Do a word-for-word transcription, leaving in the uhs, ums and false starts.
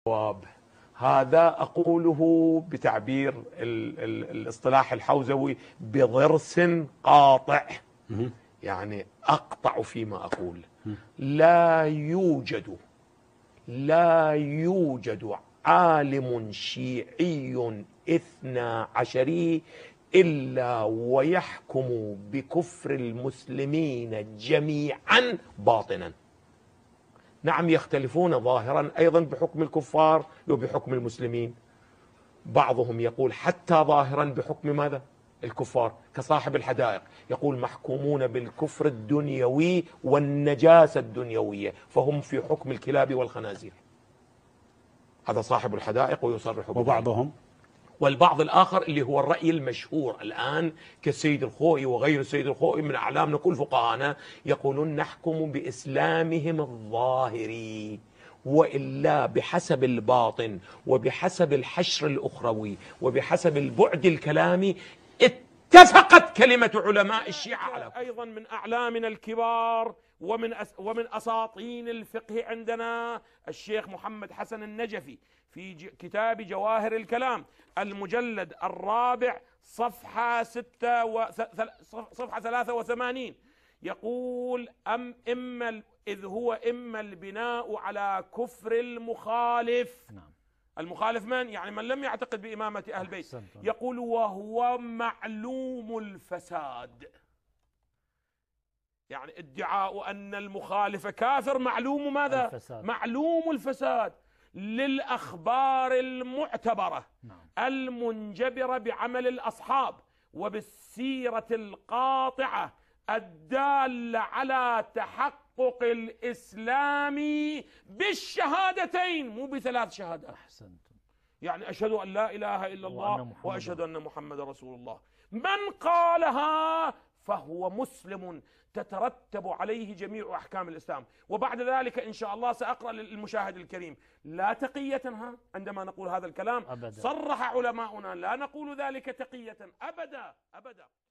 الجواب هذا أقوله بتعبير ال ال الاصطلاح الحوزوي بضرس قاطع، يعني أقطع فيما أقول. لا يوجد لا يوجد عالم شيعي اثنى عشري إلا ويحكم بكفر المسلمين جميعا باطنا. نعم يختلفون ظاهرا أيضا بحكم الكفار وبحكم المسلمين، بعضهم يقول حتى ظاهرا بحكم ماذا؟ الكفار، كصاحب الحدائق يقول محكومون بالكفر الدنيوي والنجاسة الدنيوية، فهم في حكم الكلاب والخنازير. هذا صاحب الحدائق ويصرح بذلك. وبعضهم والبعض الآخر اللي هو الرأي المشهور الآن كالسيد الخوئي وغير السيد الخوئي من أعلامنا كل فقهانا، يقولون نحكم بإسلامهم الظاهري، وإلا بحسب الباطن وبحسب الحشر الأخروي وبحسب البعد الكلامي اتفقت كلمة علماء الشيعة على أيضا من أعلامنا الكبار ومن أس ومن أساطين الفقه عندنا الشيخ محمد حسن النجفي في كتاب جواهر الكلام المجلد الرابع صفحة ستة و... صفحة ثلاثة وثمانين يقول أم إما إذ هو إما البناء على كفر المخالف. نعم. المخالف من؟ يعني من لم يعتقد بإمامة أهل البيت. يقول وهو معلوم الفساد، يعني ادعاء أن المخالف كافر معلوم ماذا؟ الفساد. معلوم الفساد للأخبار المعتبرة. نعم. المنجبرة بعمل الأصحاب وبالسيرة القاطعة الدالة على تحقق الإسلام بالشهادتين، مو بثلاث شهادات. أحسنتم. يعني أشهد أن لا إله إلا الله وأشهد أن محمد رسول الله. من قالها فهو مسلم تترتب عليه جميع أحكام الإسلام. وبعد ذلك إن شاء الله سأقرأ للمشاهد الكريم لا تقية ها عندما نقول هذا الكلام أبدا. صرح علماؤنا لا نقول ذلك تقية أبدا أبدا.